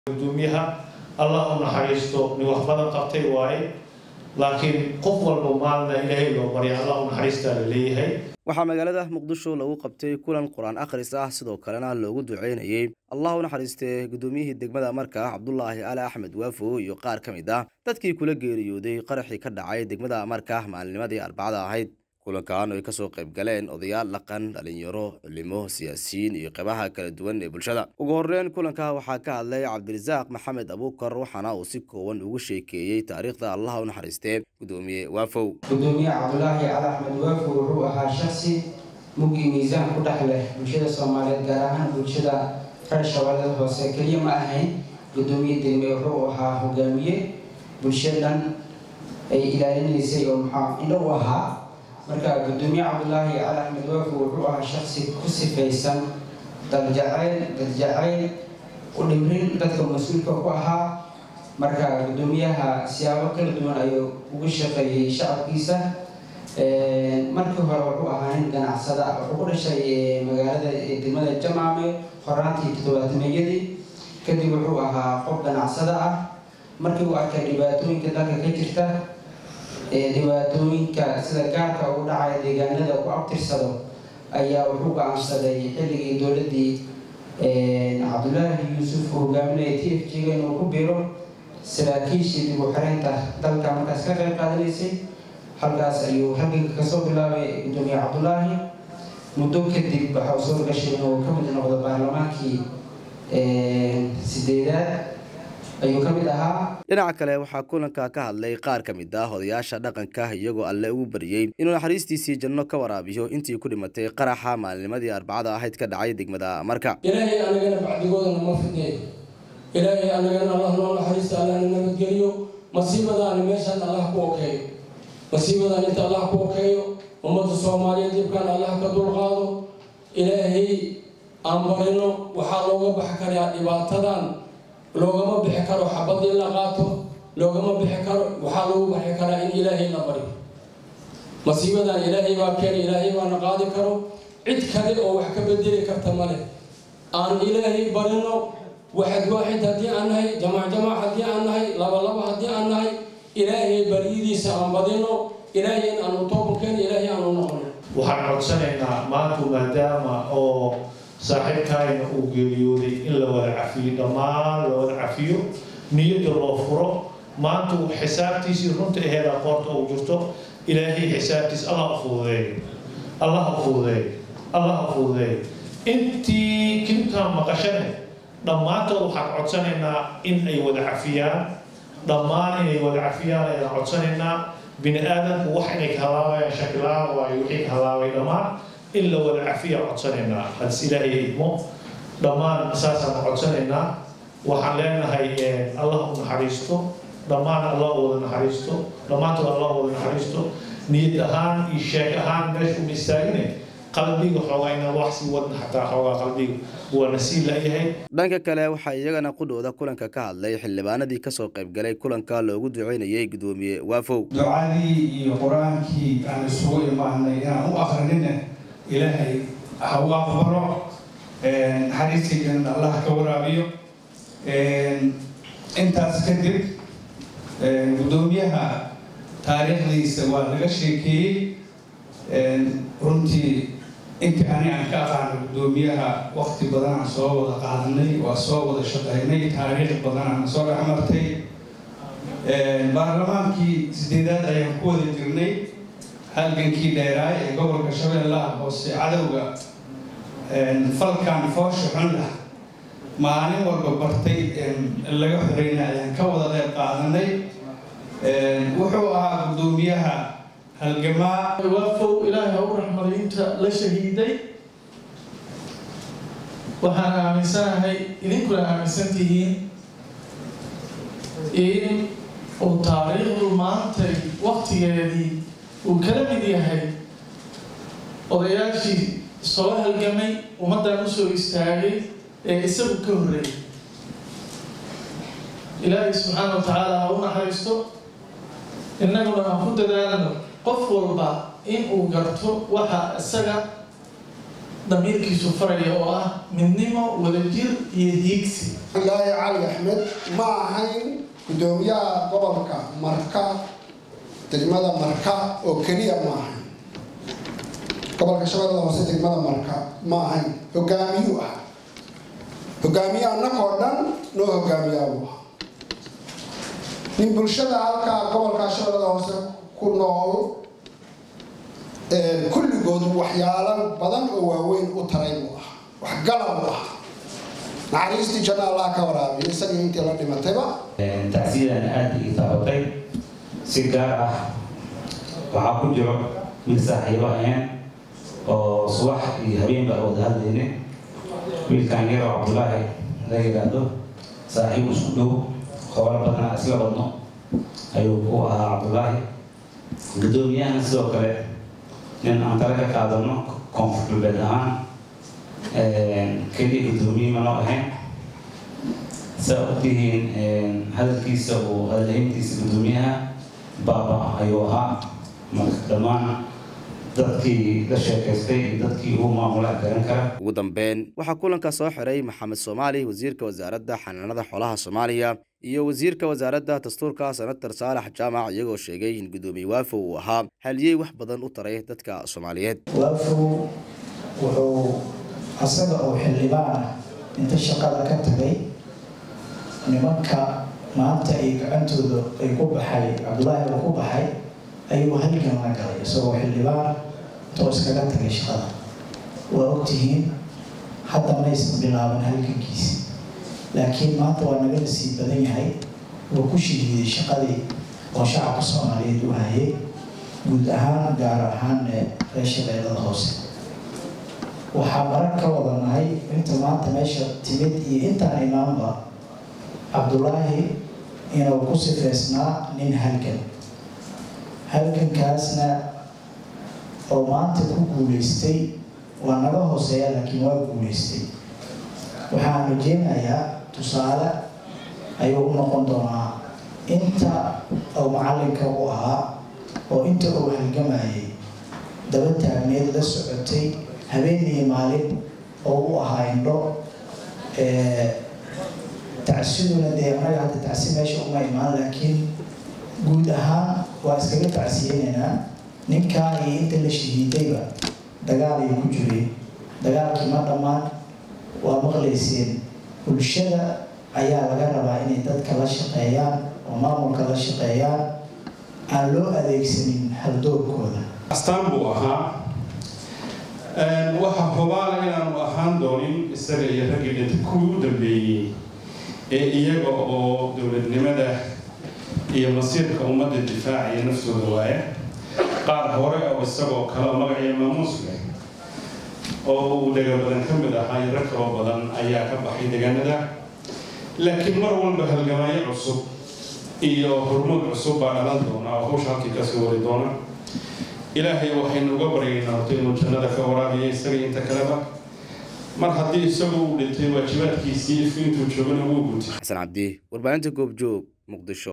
gudoomiyaha Allah naxariisto ni wax badan qabtay waaye laakiin qof walba maalna Ilaahay loo bari Allah naxariista leeyahay waxaa magaalada Muqdisho lagu qabtay kulan Quraan akhris ah sidoo kalena loogu duceynayay Allah naxariistay gudoomiyihii degmada markaa Cabdullaahi Ali Axmed Waafo iyo qaar kamid ah dadkii kula geeriyooday qaraxii ka dhacay degmada markaa maalinimadii Arbacada ahayd kulankan ay ka soo qayb galeen odayaal dhaqan dhalinyaro culimo siyaasiyiin iyo qaybaha kala duwan ee bulshada ugu horreyn kulanka waxaa ka hadlay Cabdirasaaq Maxamed Abuukar waxaana uu si kooban ugu sheekeeyay taariikhda Allah u naxariistay gudoomiye Waafo gudoomiye Cabdullaahi Ali Axmed Waafo wuxuu ahaa shakhsi mugi miisaan ku dhaxleh bulshada Soomaaliyeed gaar ahaan bulshada reer Shabeellaha Hoose kaliya ma ahayn gudoomiye degmada wuxuu ahaa hogaamiye bulshadan ay ilaalinaysay oo inuu ahaa marka gudoomiye Cabdullaahi Ali Axmed Waafo wuxuu ahaa shakhsi ku sifaysan dadjacayl u dhimrin dadka mas'uulka ku ahaa marka gudoomiyaha siyaabo kala duwan ayuu ugu shaqeeyay shacabkiisa markii hore wuxuu ahaa nin ganacsada wuxuu ku dhashay magaalada degmada Jamaame qoraantii 70-meeyadii kadib wuxuu ahaa qof ganacsada ah markii uu arkay dhibaatooyinka dalka ka jirta dhibaatooyinka sida gaarka ugu dhacay deegaanada ku abtirsado ayaa wuxuu go'aansaday xilligii dowladii Cabdullaahi Yuusuf hogaaminayay TFG-ga inuu ku biiro saraakiishii dib u xiraynta dalka markaas ka qayb qaadanaysay halkaas ayuu halganka ka soo bilaabay gudoomiye Cabdullaahi muddo kadib waxa uu soo gashay inuu ka mid noqdo baarlamaankii 8aad ayuu kamid ahaa dhinaca kale waxaa kulanka ka hadlay qaar kamid ah odayaasha dhaqanka iyagoo alle ugu bariyay inuu naxariistiisii janno ka waraabiyo intii ku dhimatay qaraxa maalinimadii Arbacada ahayd ka dhacay degmada marka Ilaahay anagana bacdigoodana ma fidnay Ilaahay anagana Allah noo naxariisto Allah nabadgeliyo masiibadaan meeshan Allah ku okeeyo masiibadaan inta Allah ku okeeyo ummadda Soomaaliyeed dibkan Allah ka dulqaado Ilaahay aan barino waxaa looga baxi karaa dhibaatadan loogama bixi karo xabad in la qaato loogama bixi karo waxaa lagu bixi karaa in Ilaahay la bari masiibadan Ilaahay baa keenay Ilaahay baa qaadi karo cid kale oo wax ka bedeli karta male aan Ilaahay barino waxad hadii aan nahay jamaa hadii aan nahay laba hadii aan nahay Ilaahay baridiisa aan badino Ilaahay aan u toobkeen Ilaahay aan u noqono waxaan codsanaynaa maanta maadaama oo saaxiibkayna uu geeriyooday in la wada cafiyo dhammaan la wada cafiyo niyada loo furo maanta uu xisaabtiisii runta aheeda qoorta uu jirto Ilaahay xisaabtiis Allah fududeeyo intii kinka maqashane dhammaantood waxaan codsanaynaa in ay wada cafiyaan dhammaan inay wada cafiyaan ayaan codsanaynaa bini aadamku wax inay ka halaabayaan shakilaan waayo wixii ka halaabay dhammaan in la wada cafiya codsanaynaa hadis Ilaahay idmo dhammaan asaasaan codsanaynaa waxaan leenahay Allah u naxariisto dhammaan Allah wada naxariisto dhammaantood Allah wada naxariisto niyad ahaan iyo sheeg ahaan meesha u istaagine qalbiga xoogayna wax si wadna xataa xoogaa qalbiga waa nasiib la yahay dhanka kale waxa iyagana qudhooda kulanka ka hadlay xildhibaanadii ka soo qayb galay kulanka loogu duceynayay gudoomiye Waafo ducadii iyo quraankii aan isugu imaanay inaan u akhrinina Ilaahay hawa baro naxariistiisa Allah ka waraabiyo intaas kadib gudoomiyaha taariikhdiisa waa laga sheekeeyay runtii inta aan ka aqaan gudoomiyaha waqti badan aan soo wada qaadanay waa soo wada shaqeynay taariikh badan aan soo dhaxmartay baarlamaankii 8aad ayaan ku wada jirnay halgankii dheeraay ee gobolka Shabeellaha Hoose cadawga falkan foosho xun ah maalin walba bartay laga xoreyna ayaan ka wada qayb qaadanay wuxuu ahaa gudoomiyaha halgamaa Waafo Ilaahay u raxmaday inta la shahiiday waxaan aaminsanahay idinkuna aaminsantihiin in uu taariikhdu maanta waqtigeedii uu kala mid yahay odayaashii soo halgamay ummaddan u soo istaagay ee isagu ka horreeyay Ilaahay subxaanahu wa tacaala ha u naxariisto innaguna aan ku dadaalno qof walba in uu garto waxa isaga damiirkiisu faraya oo ah midnimo wadajir iyo hiigsi. Ilaahay Cali Axmed ma ahayn gudoomiyaha gobolka Marka degmada Marka oo kaliya ma ahayn gobolka Shabeellaha Hoose degmada Marka ma ahayn hogaamiyaha annagoo dhan noo hogaamiyaa nin bulshada halka gobolka Shabeellaha Hoose ku nool kulligood waxyaalo badan oo waaweyn u taray wax galab ah naxariistii janna Allah ka waraabiyo isaga intii la dhimatayba tacsiidan aad ii taabatay si gaar ah waxaa ku jiro mid saaxiibo aheen oo subax iyo habeenba wada hadlayne wiilkaan yar oo Cabdullaahi la yiraahdo saaxiib isku dhow howlo badan isla wadno ayuu ku ahaa Cabdullaahi gudoomiyahana sidoo kale nin aan tala ka qaadano koonfurbeed ahaan keliya gudoomiye ma noo ahayn saa ogtihiin hadalkiisa oo hadalhayntiisa gudoomiyaha baaba ayuu ahaa marka dhammaan dadkii la sheekaystay iyo dadkii uu maamula garan kara. ugu dambeyn waxaa kulanka soo xiray Maxamed Soomaali wasiirka wasaaradda xanaanada xoolaha Soomaaliya iyo wasiirka wasaaradda dastuurka Senator Saalax Jaamac iyagoo sheegay in gudoomiye Waafo uu ahaa haliyey wax badan u taray dadka Soomaaliyeed. Waafo wuxuu asaga oo xildhibaan inta shaqada ka tagay nimanka maanta ay gacantooda ay ku baxay Cabdullaahi oo ku baxay ayuu halkan la galay isagoo xildhibaan toos kaga tagay shaqada. waa ogtihiin hadda ma aysan bilaaban halkankiisa laakiin maanta waa naga nasiib badan yahay oo ku shahiiday shaqadii oo shacabka Soomaaliyeed u hayay guud ahaan gaar ahaan reer Shabeellaha Hoose. waxaa marag ka wadanahay inta maanta meesha timid iyo intaan imaanba Cabdullaahi inuu ku sifeysnaa nin halkankaasna oo maanta ku guuleystay waa naga hooseeya laakiin waa guuleystay. waxaan rajeynayaa tusaale ayuu u noqon doonaa inta oo macalinka u ahaa oo inta uu halgamayay daba taagneed la socotay habeen iyo maalin oo u ahaa indho tacsiduna dee anaga hadda tacsi meesha uma imaan laakiin guud ahaan waa iskaga tacsiyeynaynaa ninkaa iyo inta la shahiidayba dagaal ay ku jireen dagaalkii ma dhammaan waa maqlayseen bulshada ayaa laga rabaa inay dadka la shaqeeyaan oo maamulka la shaqeeyaan aan loo adeegsanin haldoorkooda. astaan buu ahaa waxa hubaal inaanu ahaan doonin isaga iyo raggii dhinta kuwii u dambeeyey ee iyaga oo dowladnimada iyo masiirka ummadda difaacaya naftooda waaye qaar hore oo isagoo kale magaciyo maamuus leh oo uu dhaga badan ka mid ahaa iyo rag kaloo badan ayaa ka baxay deegaanada laakiin mar walba halgamaayo cusub iyo horumar cusub baa dhalan doona oo hawsha halkii kasii wari doona. ilaahay waxaynu uga baryaynaa horta inuu jannada ka waraabiyo isaga inta kaleba mar haddii isagu uu dhintay waajibaadkiisii intuu joogana wuu gutay. Xasan Cabdi, warbaahinta Goobjoog, Muqdisho.